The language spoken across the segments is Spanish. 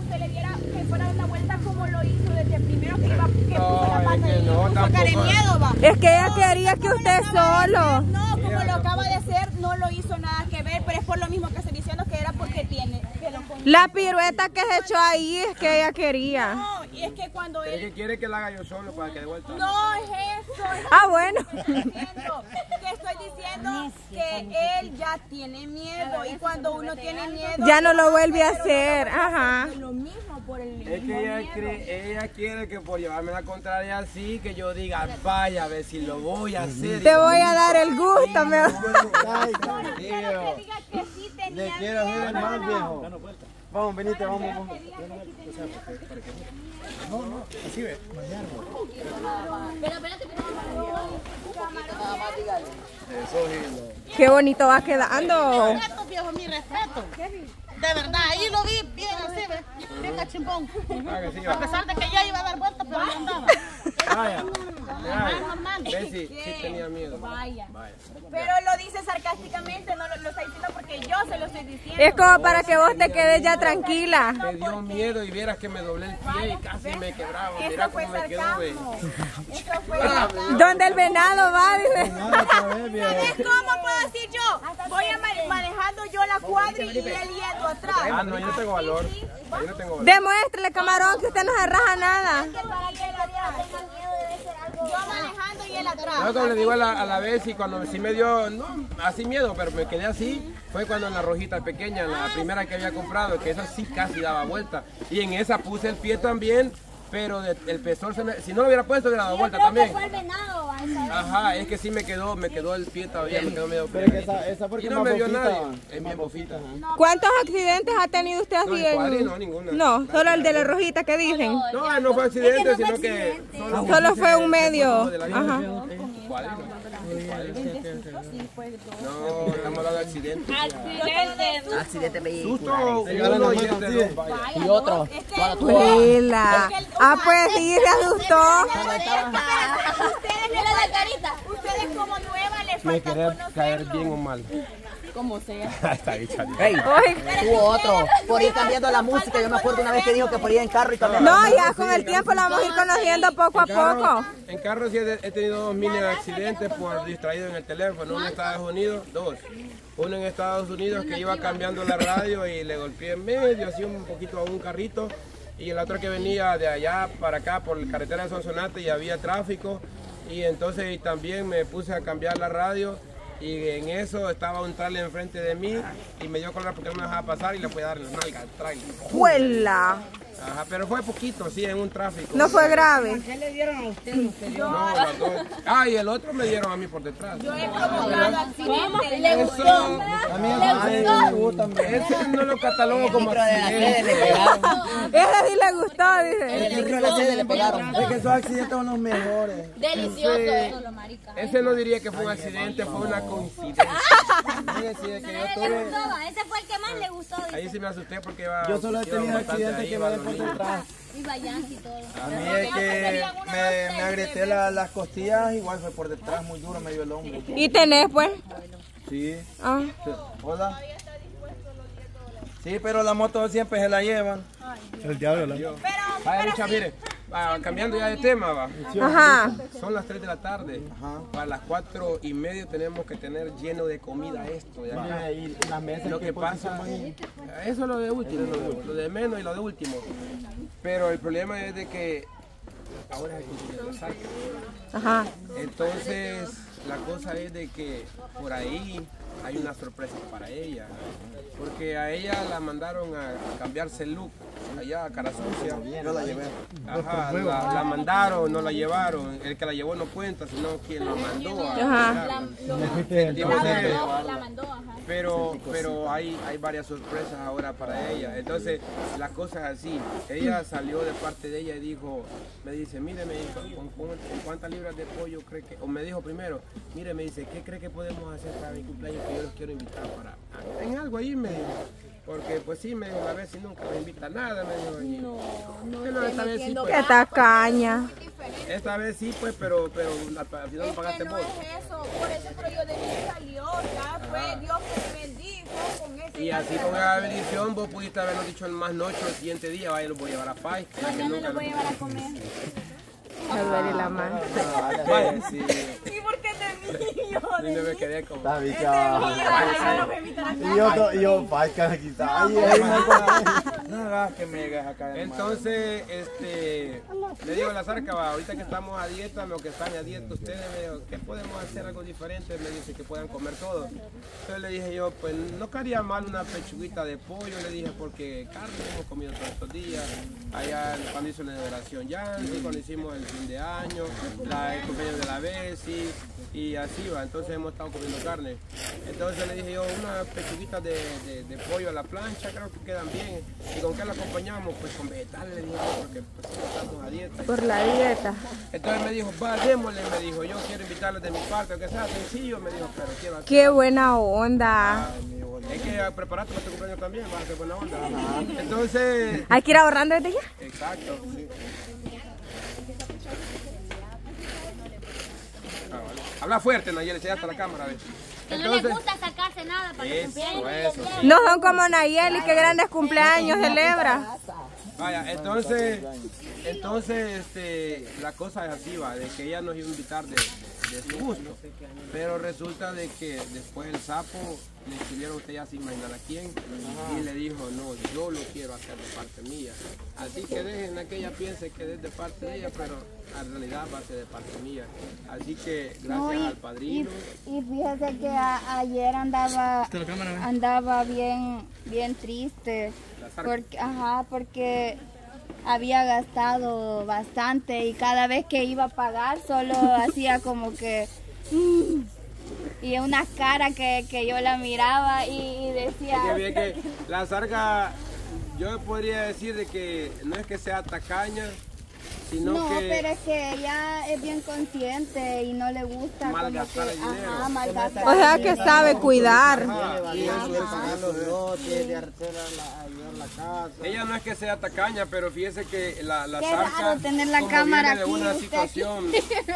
usted le diera, que fuera a dar una vuelta como lo hizo desde el primero que iba, que puso la pata y no, puso cara de miedo, va. Es que ella quería que usted solo. No, como lo acaba de hacer, no lo hizo nada que ver, pero es por lo mismo que estoy diciendo que era porque tiene. La pirueta que se echó ahí es que ella quería. No, y es que cuando él... Es que quiere que la haga yo solo para que de vuelta. No es eso. Ah, bueno. Estoy diciendo que él ya tiene miedo y cuando uno tiene miedo... Ya no lo vuelve a hacer, ajá. Lo mismo por el Es que ella quiere que por llevarme la contraria así, que yo diga, vaya, a ver si lo voy a hacer. Te voy a dar el gusto, me Ay, tranquilo. Le quiero hacer el mal, viejo. Vamos, venite, vamos. No, así ve. Qué bonito va quedando. Respeto, viejo, mi respeto. De verdad, ahí lo vi bien así, ¿ves? Bien cachimbón. A pesar de que ya iba a dar vueltas, pero no andaba. Vaya. Normal. Ves si tenía miedo. Vaya. Pero lo dice sarcásticamente, no lo está diciendo porque yo se lo estoy diciendo. Es como para que vos te quedes ya tranquila. Me dio miedo y vieras que me doblé el pie y casi me quebraba. Mira Eso fue cómo me quedó, ve. Eso fue sarcasmo. ¿Dónde el venado va? Dice. ¿Sabes cómo puedo decir yo? Voy manejando yo la cuadra y él yendo atrás. Ah, no, yo no tengo valor. Yo no tengo valor. Demuéstrele, camarón, que usted no se raja nada. Yo manejando y él atrás. Yo cuando le digo a la vez y cuando sí me dio, no, así miedo, pero me quedé así, fue cuando en la rojita pequeña, en la primera que había comprado, que esa sí casi daba vuelta. Y en esa puse el pie también, pero el pesor, si no lo hubiera puesto, hubiera dado vuelta también. Ajá, es que sí me quedó el pie todavía, me quedó medio pie. Y no me vio nadie, es bien bofita. ¿Cuántos accidentes ha tenido usted No, así? en cuadri no, ninguna. No, solo el de la rojita que dicen. No, no fue accidente, sino que... Solo fue un medio. Ajá. Ajá. No, estamos hablando de accidente. Accidente vehicular. Susto uno y este dos, vaya. Y otro. Huela. Ah, pues sí, se asustó. Ustedes como nueva le Me falta querer caer bien o mal. como sea. Está bicha. Hey, tú otro. Por ir cambiando la música. Yo me acuerdo una vez que dijo que por ir en carro y cambiar. No, ya con el tiempo lo vamos a ir conociendo poco a poco. En carro sí he tenido 2 mini accidentes por distraído en el teléfono. Uno en Estados Unidos, 2. Uno en Estados Unidos que iba cambiando la radio y le golpeé en medio, así un poquito a un carrito. Y el otro que venía de allá para acá por la carretera de Sonsonate y había tráfico. Y entonces también me puse a cambiar la radio. Y en eso estaba un trailer enfrente de mí y me dio cólera porque no me dejaba pasar y le fui a dar en la nalga al trailer. Huela. Ajá, pero fue poquito, sí, en un tráfico. No fue grave. ¿Qué le dieron a usted? No, las dos. Ah, y el otro me dieron a mí por detrás. Yo he provocado accidentes. Eso, a mí me gusta. Ese no lo catalogo como accidente. Ese sí le gustó, dice. El micro de la sede le pegaron. Es que esos accidentes son los mejores. Delicioso eso, lo marica. Ese no diría que fue un accidente, fue una coincidencia. Fíjese que yo tuve... Ese fue el que más le gustó. Ahí sí me asusté porque iba... Yo solo he tenido accidentes que me den por detrás. Y vayas y todo. A mí es que me agrieté las costillas, igual fue por detrás, muy duro, me dio el hombro. ¿Y tenés, pues? Sí. Ah. Hola. Sí, pero la moto siempre se la llevan. El diablo la lleva. Vaya, mucha, mire, cambiando ya de tema, va. Ajá. Son las 3 de la tarde. Para las 4:30 tenemos que tener lleno de comida esto. Ya. Y las mesas Lo que pasa, eso es lo de último, lo de menos y lo de último. Pero el problema es de que ahora hay que los saques. Ajá. Entonces, la cosa es de que por ahí hay una sorpresa para ella. Porque a ella la mandaron a cambiarse el look allá a Cara Sucia. yo la llevé. Ajá, la mandaron, no la llevaron. El que la llevó no cuenta, sino quien la mandó a Ajá. La mandó, ajá. pero hay varias sorpresas ahora para ella. Entonces, la cosa es así. Ella salió de parte de ella y dijo, me dice, mire, me dijo, ¿con cuántas libras de pollo cree que? O me dijo primero, mire, me dice, ¿qué cree que podemos hacer para mi cumpleaños que yo los quiero invitar para en algo ahí? Me dijo. Porque pues sí, me dijo, a ver si nunca me invita a nada, me dijo. No, esta vez sí, pues. Qué tacaña. Esta vez sí, pues, pero al final lo pagaste Es que no vos. es eso, por eso pero yo de mí salió, ya fue Dios que me bendijo con ese Y así con la bendición vos pudiste habernos dicho el más noche el siguiente día, vaya, los voy a llevar a paz. Mañana los voy a llevar a comer. Me duele la mano. Vaya, sí. ¿Y por qué te mío? Ni me quedé como... Está bicha. Y yo, paca, quizá. No hagas que me llegues acá. Entonces, le digo a la Zarca, ahorita que estamos a dieta, o que están a dieta ustedes, me dijo, ¿qué podemos hacer algo diferente? Me dice que puedan comer todo. Entonces le dije yo, pues no caería mal una pechuguita de pollo, le dije, porque carne hemos comido todos estos días. Allá cuando hizo la inauguración Yancy, cuando hicimos el fin de año, el cumpleaños de la Bessie, y así va. Entonces hemos estado comiendo carne. Entonces le dije yo, una pechuguita de pollo a la plancha, creo que quedan bien. ¿Y con qué la acompañamos? Pues con vegetales, le dije yo, porque pues, estamos a dieta. Por la dieta. Entonces me dijo, va, démosle, me dijo, yo quiero invitarles de mi parte, aunque sea sencillo, me dijo, pero quiero hacer. Qué buena onda. Hay que prepararte para tu cumpleaños también, va a ser buena onda. Entonces... Hay que ir ahorrando desde ya. Exacto, sí. Habla fuerte, Nayeli, se hasta la cámara, ¿ves? Que no les gusta sacarse nada para el cumpleaños. Eso, sí. No son como Nayeli, que grandes cumpleaños celebra. Vaya, entonces la cosa es así, va, de que ella nos iba a invitar de su gusto, pero resulta de que después el sapo le escribieron, usted ya se imagina a quién, y le dijo, no, yo lo quiero hacer de parte mía, así que dejen a que ella piense que es de parte de ella, pero en realidad va a ser de parte mía, así que gracias al padrino. Y fíjese que ayer andaba bien triste, porque había gastado bastante y cada vez que iba a pagar solo hacía como que y una cara que yo la miraba y decía que la Zarca, yo podría decir de que no es que sea tacaña, sino no, que... pero es que ella es bien consciente y no le gusta malgastar el dinero. Ajá, malgastar. O sea que sabe cuidar. Ella no es que sea tacaña, pero fíjese que la Qué Zarca, raro tener la como cámara viene de aquí, una usted situación,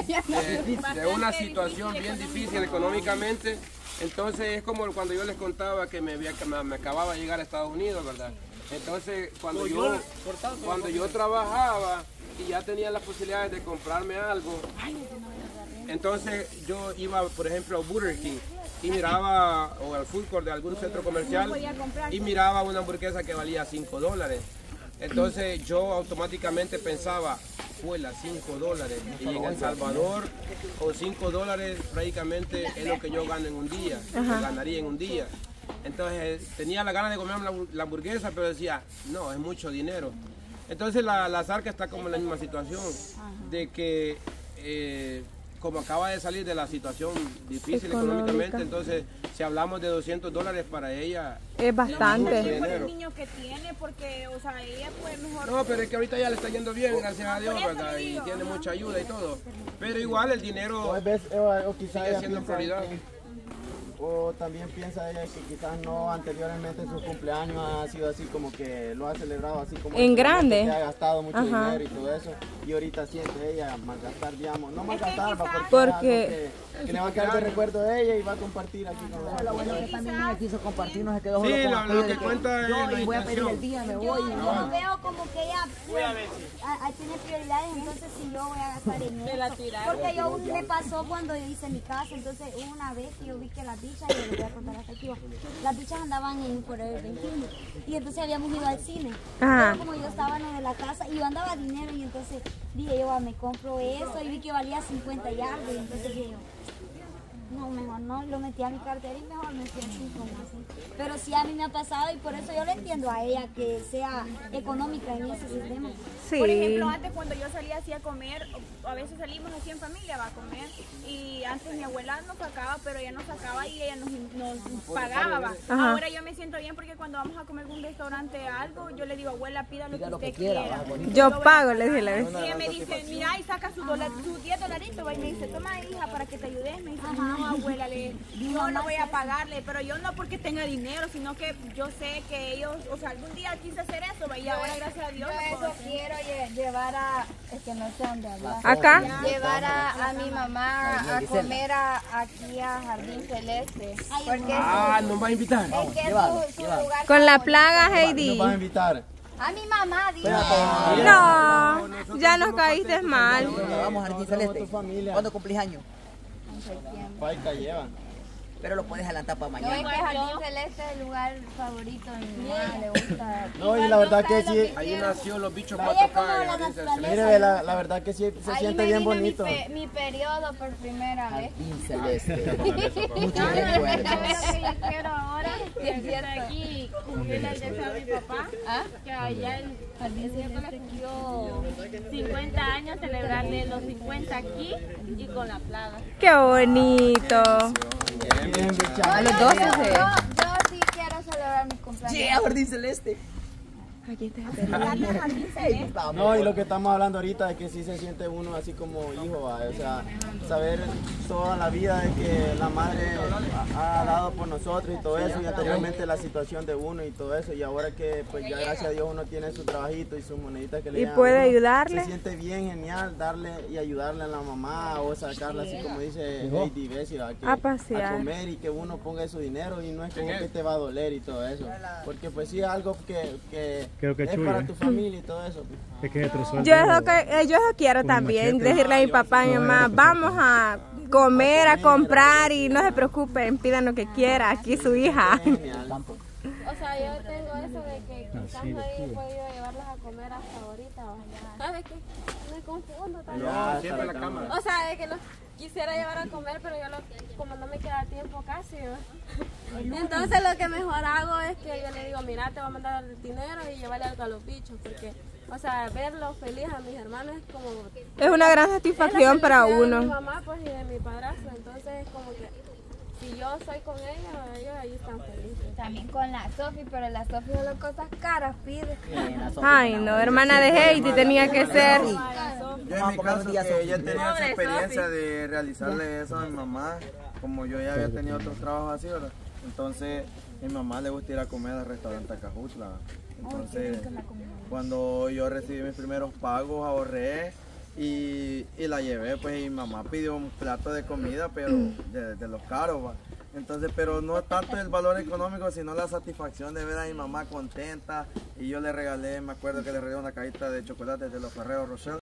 de una situación bien difícil económicamente, entonces es como cuando yo les contaba que me acababa de llegar a Estados Unidos, ¿verdad? Entonces cuando yo trabajaba y ya tenía las posibilidades de comprarme algo, entonces yo iba, por ejemplo, a Burger King y miraba, o al food court de algún centro comercial, y miraba una hamburguesa que valía $5. Entonces yo automáticamente pensaba, fuela, $5. Y en El Salvador, con $5 prácticamente es lo que yo gano en un día, o ganaría en un día. Entonces tenía la gana de comerme la hamburguesa, pero decía, no, es mucho dinero. Entonces la Zarca está como en la misma situación, de que como acaba de salir de la situación difícil económicamente, entonces si hablamos de $200 para ella es bastante. Es por el niño que tiene, porque, o sea, ella puede mejor... No, pero es que ahorita ya le está yendo bien, gracias a Dios, ¿verdad? Y tiene mucha ayuda y todo. Pero igual el dinero sigue siendo prioridad. O también piensa ella que quizás no anteriormente su cumpleaños ha sido así como que lo ha celebrado así como en grande, que ha gastado mucho dinero y todo eso, y ahorita siente ella malgastar, digamos, no malgastar, porque que le va a quedar de recuerdo de ella y va a compartir aquí con nosotros. Lo bueno es que también ella quiso compartir, no se quedó solo Sí, con lo aquello que de cuenta es yo la voy a pedir intención. el día, me voy. Yo veo como que ella tiene prioridades, entonces si yo voy a gastar en eso. Porque yo me pasó cuando yo hice mi casa, entonces hubo una vez que yo vi que las bichas, y les voy a contar hasta aquí, las bichas andaban en Forever 21 y entonces habíamos ido al cine. Pero como yo estaba en lo de la casa y yo andaba dinero y entonces dije yo, me compro eso y vi que valía 50 y algo y entonces dije yo, no, mejor no, lo metí a mi cartera y mejor me fui así como así. Pero sí a mí me ha pasado y por eso yo le entiendo a ella que sea económica en ese sistema. sí. Por ejemplo, antes cuando yo salía así a comer, a veces salimos así en familia a comer, y antes mi abuela nos sacaba, pero ella nos sacaba y ella nos pagaba. Ahora yo me siento bien porque cuando vamos a comer en un restaurante algo, yo le digo, abuela, pida lo que usted quiera. Yo pago, le dije la vez. Y ella me dice, mira, y saca sus $10 y me dice, toma hija para que te ayudes, me dice, no abuela, yo no voy a pagarle, pero yo no porque tenga dinero, sino que yo sé que ellos, o sea, algún día quise hacer eso, y ahora gracias a Dios. Yo eso quiero llevar a, es que no sé dónde hablar. ¿Acá? Llevar a mi mamá a comer aquí a Jardín Celeste. Porque ¿nos va a invitar? es que es su lugar. Con la plaga, Heidi. ¿Nos vas a invitar? A mi mamá, dice. No, ya nos caíste mal. Vamos a Jardín Celeste. ¿Cuándo cumplís años? En septiembre. Paika lleva. Pero lo puedes adelantar para No, es mañana. que Jardín Celeste es el lugar favorito de mi mamá, le gusta. No, y la verdad que sí. Ahí nació los bichos Ella para es como tocar. la naturaleza. Mire, la verdad que sí se Ahí siente me bien vino bonito. mi periodo por primera vez. Jardín Celeste. Muchos Lo recuerdos. que yo quiero ahora Es cierto. aquí cumplir el deseo de mi papá, que allá el miércoles cumplió 50 años, celebrarle los 50 aquí y con la plaga. Qué bonito. Bien, bicha. A los 12 Yo sí quiero celebrar mi cumpleaños. Yeah, Jardín Celeste. No, y lo que estamos hablando ahorita es que sí se siente uno así como hijo, ¿va? O sea, saber toda la vida de que la madre ha dado por nosotros y todo eso, y anteriormente la situación de uno y todo eso, y ahora que pues ya gracias a Dios uno tiene su trabajito y sus moneditas que le ¿Y dan a puede uno, ayudarle? se siente bien genial darle y ayudarle a la mamá o sacarla así como dice Heidi Bessie, ¿va? Que A pasear. a comer y que uno ponga su dinero y no es como que te va a doler y todo eso, porque pues sí es algo que Creo que es chulo, para tu familia y todo eso. Es que Yo eso quiero también, decirle a mi papá y a mi mamá, vamos a comer, a comprar y no se preocupen, pidan lo que quiera, aquí su hija. O sea, yo tengo eso de que quizás no he podido llevarlas a comer hasta ahorita. ¿Sabes qué? Me confundo también. Siempre la cámara. O sea, de que los quisiera llevar a comer, pero yo como no me queda tiempo casi, ¿no? Entonces lo que mejor hago es que yo le digo, mira, te voy a mandar el dinero y llevarle algo a los bichos, porque, o sea, verlos felices a mis hermanos es como... Es una gran satisfacción para felicidad uno. de mi mamá pues, y de mi padrastro, entonces es como que si yo soy con ellos ahí están felices. También con la Sofi, pero la Sofi solo cosas caras pide. Ay, no, hermana de Heidi tenía que ser. Yo en mi caso, que ella tenía esa experiencia de realizarle eso a mi mamá, como yo ya había tenido otros trabajos así, ¿verdad? Entonces, a mi mamá le gusta ir a comer al restaurante Acajutla. Entonces, cuando yo recibí mis primeros pagos, ahorré y la llevé, pues, y mi mamá pidió un plato de comida, pero de los caros, ¿va? Entonces, pero no tanto el valor económico, sino la satisfacción de ver a mi mamá contenta. Y yo le regalé, me acuerdo que le regalé una cajita de chocolates de los Ferrero Rocher.